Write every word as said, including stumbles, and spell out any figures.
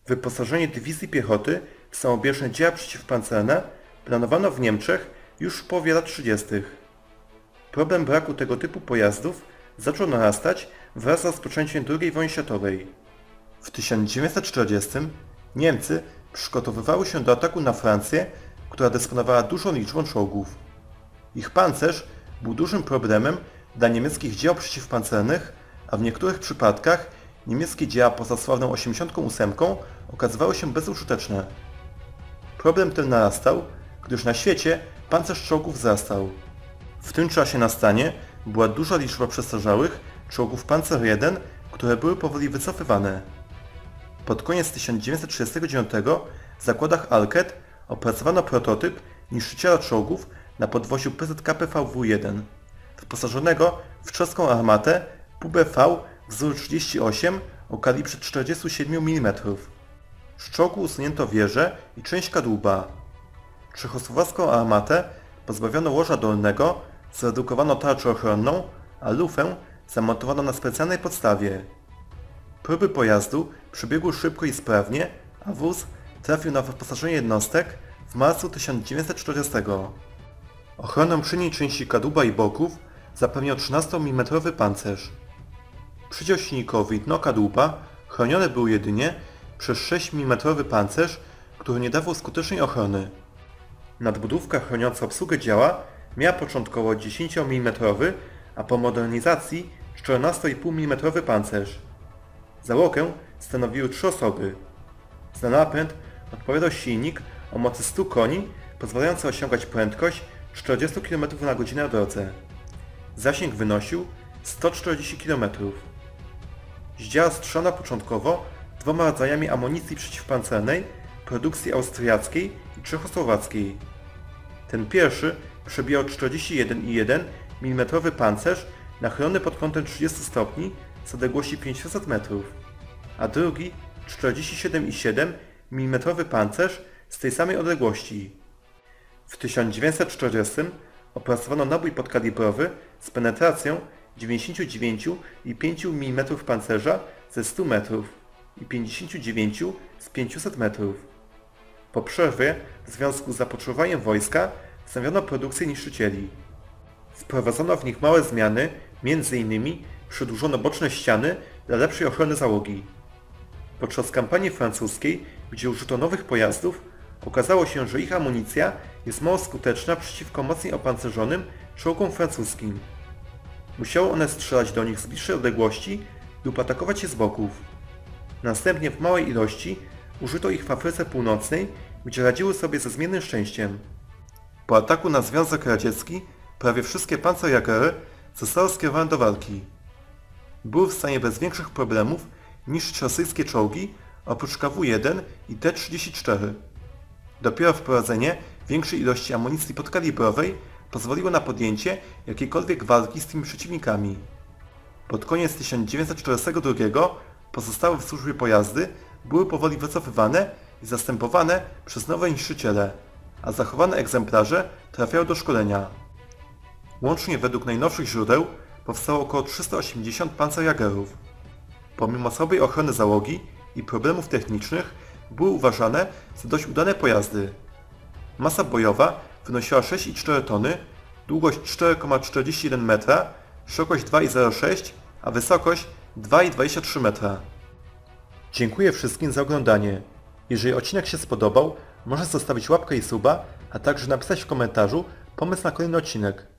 Wyposażenie dywizji piechoty w samobieżne działa przeciwpancerne planowano w Niemczech już w połowie lat trzydziestych. Problem braku tego typu pojazdów zaczął narastać wraz z rozpoczęciem drugiej wojny światowej. W tysiąc dziewięćset czterdziestym Niemcy przygotowywały się do ataku na Francję, która dysponowała dużą liczbą czołgów. Ich pancerz był dużym problemem dla niemieckich dział przeciwpancernych, a w niektórych przypadkach niemieckie działa poza sławną osiemdziesiątką ósemką okazywały się bezużyteczne. Problem ten narastał, gdyż na świecie pancerz czołgów wzrastał. W tym czasie na stanie była duża liczba przestarzałych czołgów Panzer jeden, które były powoli wycofywane. Pod koniec tysiąc dziewięćset trzydziestego dziewiątego w zakładach Alket opracowano prototyp niszczyciela czołgów na podwoziu P Z K P V W jeden, wyposażonego w czeską armatę P U B V wzoru trzydzieści osiem o kalibrze czterdzieści siedem milimetrów. Z czołgu usunięto wieżę i część kadłuba. Czechosłowacką armatę pozbawiono łoża dolnego, zredukowano tarczę ochronną, a lufę zamontowano na specjalnej podstawie. Próby pojazdu przebiegły szybko i sprawnie, a wóz trafił na wyposażenie jednostek w marcu tysiąc dziewięćset czterdziestego. Ochronę przedniej części kadłuba i boków zapewniał trzynasto-milimetrowy pancerz. Przydział silnikowy i dno kadłuba chronione był jedynie przez sześć-milimetrowy pancerz, który nie dawał skutecznej ochrony. Nadbudówka chroniąca obsługę działa miała początkowo dziesięciomilimetrowy, a po modernizacji czternasto i pół milimetrowy pancerz. Załogę stanowiły trzy osoby. Za napęd odpowiadał silnik o mocy stu koni, pozwalający osiągać prędkość czterdzieści kilometrów na godzinę na drodze. Zasięg wynosił sto czterdzieści kilometrów. Z działa strzelano początkowo dwoma rodzajami amunicji przeciwpancernej produkcji austriackiej i czechosłowackiej. Ten pierwszy przebijał czterdzieści jeden i jeden milimetrowy pancerz nachylony pod kątem trzydziestu stopni z odległości pięćset metrów, a drugi czterdzieści siedem i siedem milimetrowy pancerz z tej samej odległości. W tysiąc dziewięćset czterdziestym opracowano nabój podkalibrowy z penetracją dziewięćdziesiąt dziewięć i pięć milimetrów pancerza ze stu metrów i pięćdziesiąt dziewięć z pięciuset metrów. Po przerwie, w związku z zapotrzebowaniem wojska, wznowiono produkcję niszczycieli. Wprowadzono w nich małe zmiany, między innymi przedłużono boczne ściany dla lepszej ochrony załogi. Podczas kampanii francuskiej, gdzie użyto nowych pojazdów, okazało się, że ich amunicja jest mało skuteczna przeciwko mocniej opancerzonym czołgom francuskim. Musiały one strzelać do nich z bliższej odległości lub atakować je z boków. Następnie w małej ilości użyto ich w Afryce Północnej, gdzie radziły sobie ze zmiennym szczęściem. Po ataku na Związek Radziecki prawie wszystkie Panzerjägery zostały skierowane do walki. Były w stanie bez większych problemów niszczyć rosyjskie czołgi oprócz K W jeden i T trzydzieści cztery. Dopiero wprowadzenie większej ilości amunicji podkalibrowej pozwoliło na podjęcie jakiejkolwiek walki z tymi przeciwnikami. Pod koniec tysiąc dziewięćset czterdziestego drugiego pozostałe w służbie pojazdy były powoli wycofywane i zastępowane przez nowe niszczyciele, a zachowane egzemplarze trafiały do szkolenia. Łącznie według najnowszych źródeł powstało około trzysta osiemdziesiąt Panzerjägerów. Pomimo słabej ochrony załogi i problemów technicznych były uważane za dość udane pojazdy. Masa bojowa wynosiła sześć przecinek cztery tony, długość cztery przecinek czterdzieści jeden metra, szerokość dwa przecinek zero sześć, a wysokość dwa przecinek dwadzieścia trzy metra. Dziękuję wszystkim za oglądanie. Jeżeli odcinek się spodobał, możesz zostawić łapkę i suba, a także napisać w komentarzu pomysł na kolejny odcinek.